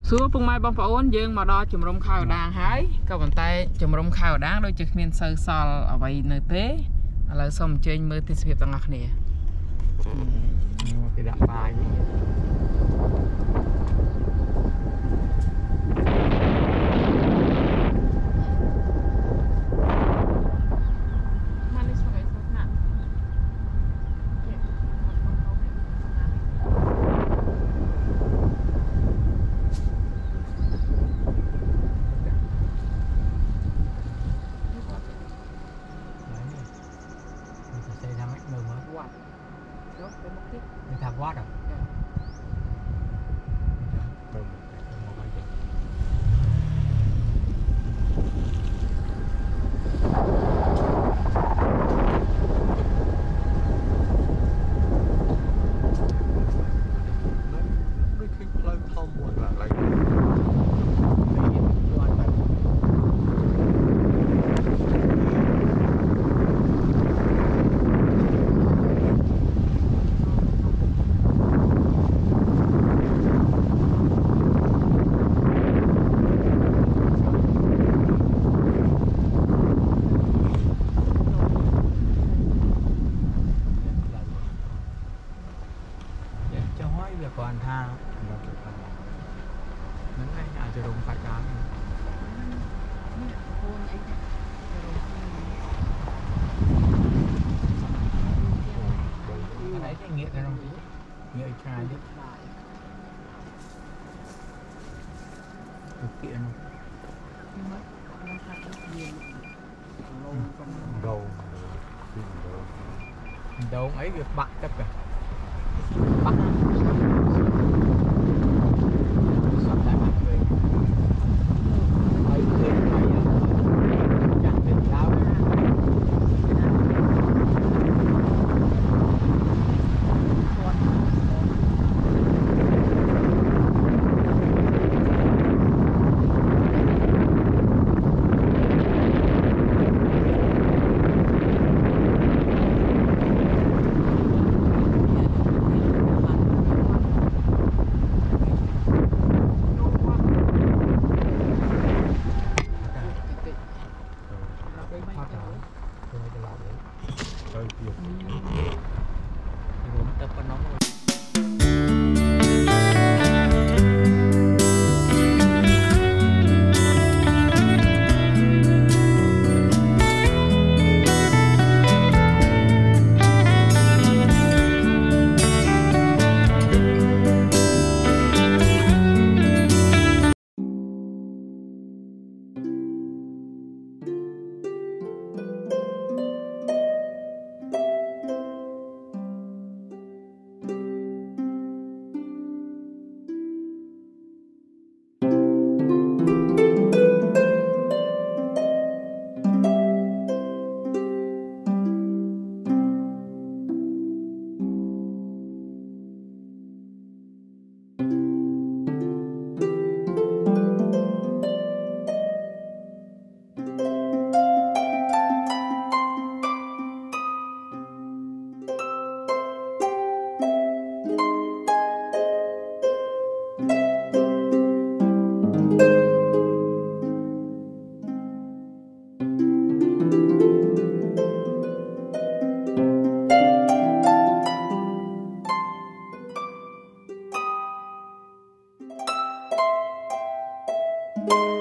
xưa phung mai bông phổ ôn dương mà đo chùm rong khao đàng hái các bạn tay chùm rong khao đáng đôi trực miền sơ sal ở vậy nơi tế là xong trên mưa thì sẽ tăng ngạc nè cái đạn bài người ta quá rồi. Còn tha nó ngay nhà cho đúng phải cá cái đấy thì nghĩa cái không nghĩa trai chứ thực kiện đâu đâu ấy việc bạn tất cả bắt sắp lại mặt người ấy người phải chặt đến giáo Bye.